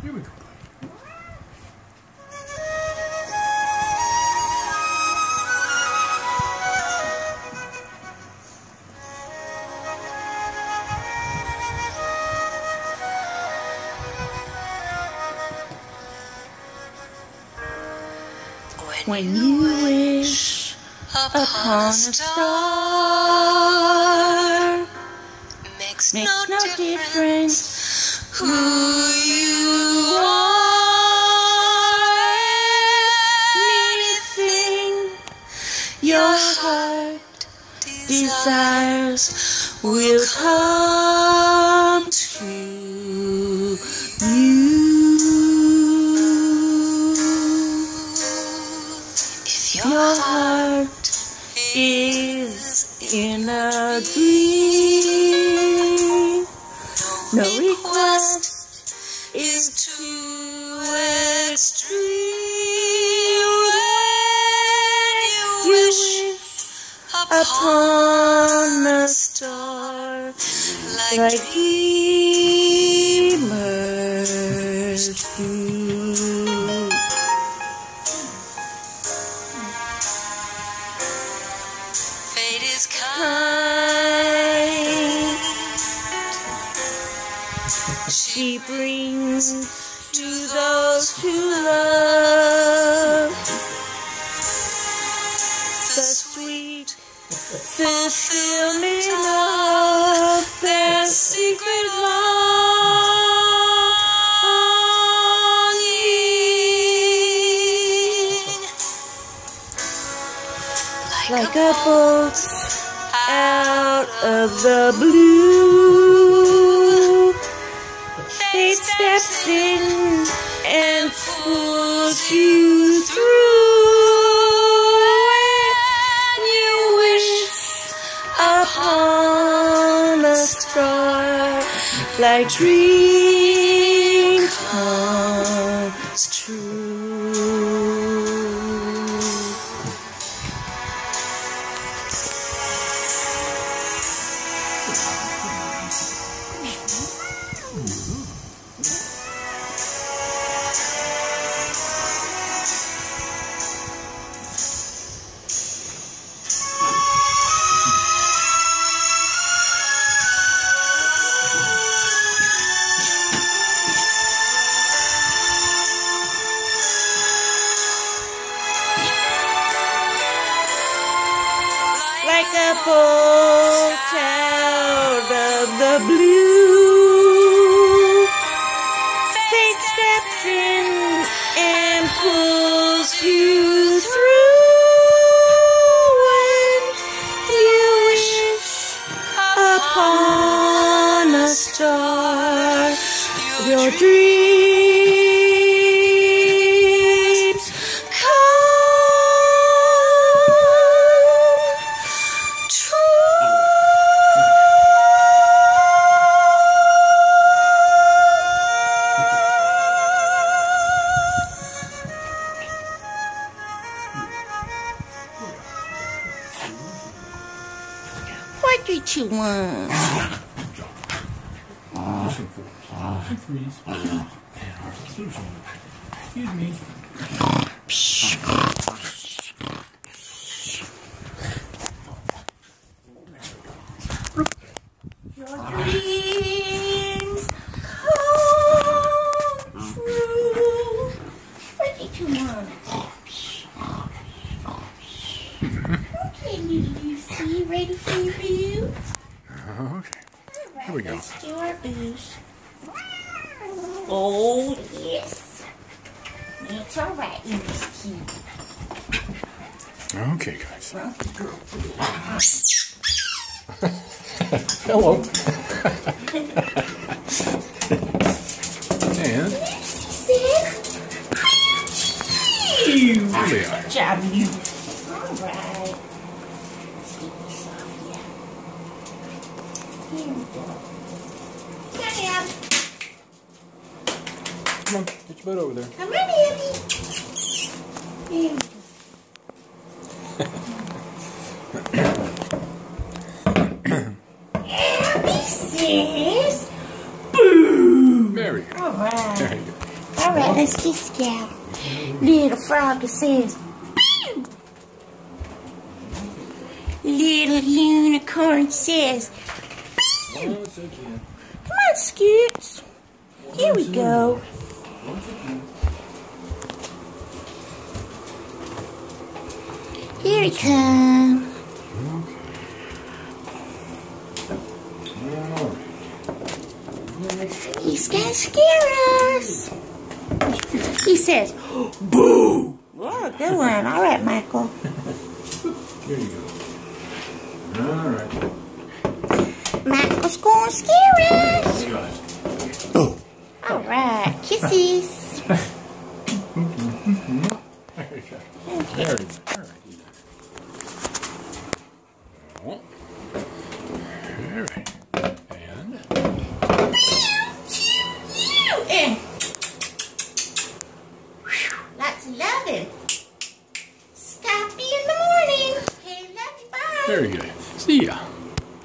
Here we go. When you wish upon a star, makes no difference who you are. Anything your heart desires will come to you. Your heart is in a dream. No request is too extreme. When you wish upon a star, like dreamers do. Fate is kind. She brings to those who love the sweet fulfillment of their secret longing. Like a bolt out of the blue, fate steps in and pulls you through. When you wish upon a star, like dreams comes true. Like a bolt out of the blue, fate steps in and pulls you through. When you wish upon a star, your dreams come true. What did you want? Threes. Excuse me. Your dreams come true. What did you want? Okay, Lucy, ready for your boo? Okay. Here we go. Let's do our boos. Oh, yes. It's all right, Miss Key. Okay, guys. Hello. And there they are. Good job, you. All right. Let's get this off here. Here we go. Come here. Come on, get your butt over there. Come on, Abby. Here we go. Abby says, boo! There we go. All right. There you go. Alright, let's just scout. Little froggy says, pew! Little unicorn says, pew! Once again. Come on, Scoots. Here we go. Once again. Here he comes. He's gonna scare us. He says, boo! Oh, good one. All right, Michael. Here you go. All right. Michael's gonna scare us. You got it. All right, kisses. There you go. There you go. All right. And Lots of loving. Scotty in the morning. Okay, love you. Bye. very good. See ya.